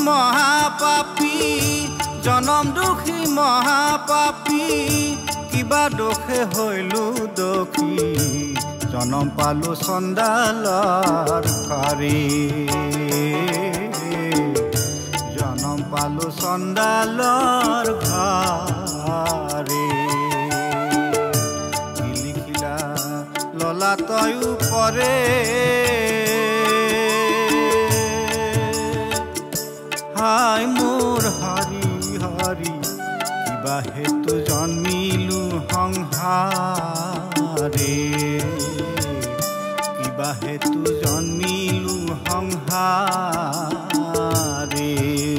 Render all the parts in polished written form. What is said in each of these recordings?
মহাপাপী জনম দুখী মহাপাপী কিবা দোষে হইলো দোষী জনম পালো চণ্ডালৰ ঘৰে জনম পালো চণ্ডালৰ ঘৰে কি লিখিলা ললা তয়ো পৰে হাই মোৰ হৰি হৰি কিবা হেতু জন্মিলো সংসাৰে কিবা হেতু জন্মিলো সংসাৰে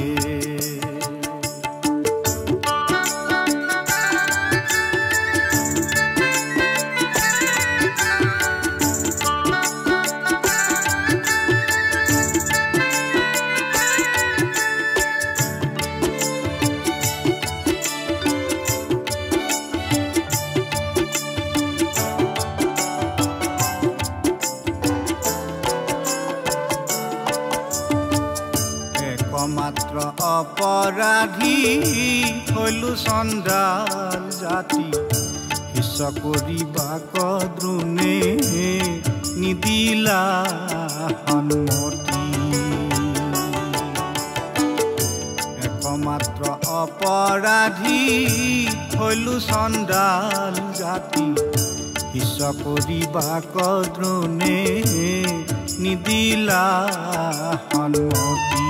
মাত্ৰ অপৰাধী হলো চণ্ডাল জাতি হিস্য কৰিবা কদ্ৰুণে নিদিলা সন্মতি একমাত্ৰ অপৰাধী হলো চণ্ডাল জাতি হিস্য কৰিবা কদ্ৰুণে নিদিলা সন্মতি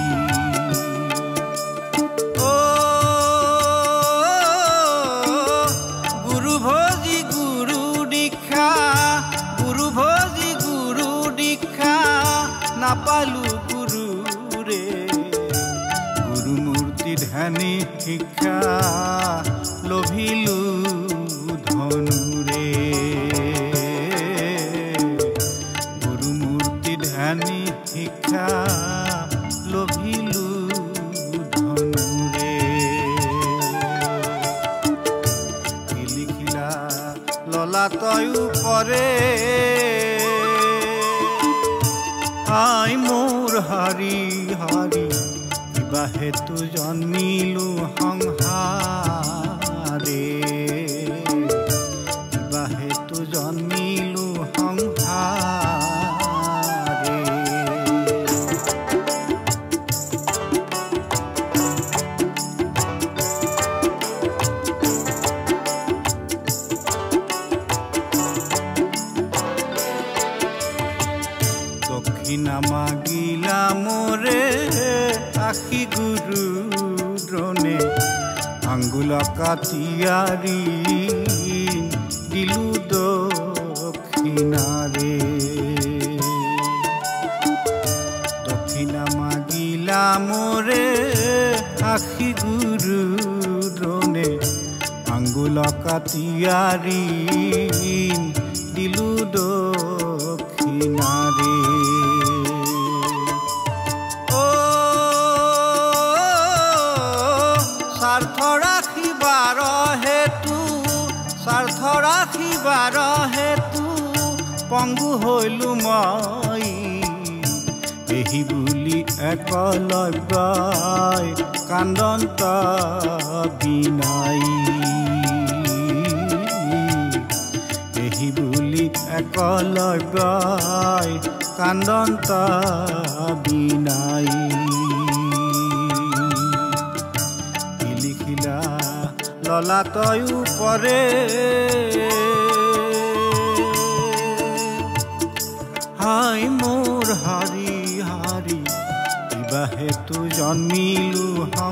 নাপালো গুৰুৰে গুৰু মূৰ্তি ধ্যানী শিক্ষা লভিলো ধনুৰে গুৰু মূৰ্তি ধ্যানী শিক্ষা লভিলো ধনুৰে কি লিখিলা ললা তয়ো পৰে হাই মোৰ হৰি হৰি কিবা হেতু জন্মিলো সংসাৰে কিবা হেতু জন্মিলো সংসাৰে দক্ষিণা মাগিলা মোৰে আশী গুৰু দ্ৰোণে আঙ্গুল কাটিয়াৰি দিলো দক্ষিণাৰে দক্ষিণা মাগিলা মোৰে আশী গুৰু দ্ৰোণে আঙ্গুল কাটিয়াৰি দিলো দক্ষিণাৰে স্বাৰ্থ ৰাখিবাৰ হেতু পংগু হইলো মই এহি বুলি একলব্যই কান্দন্ত বিনাই এহি বুলি একলব্যই কান্দন্ত বিনাই লিখিলা ললা তয়ো পৰে হাই মোৰ হৰি হৰি কিবা হেতু জন্মিলো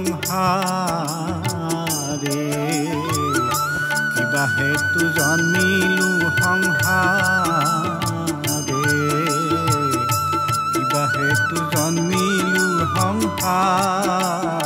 সংসাৰে কিবা হেতু জন্মিলো সংসাৰে কিবা হেতু জন্মিলো সংসাৰে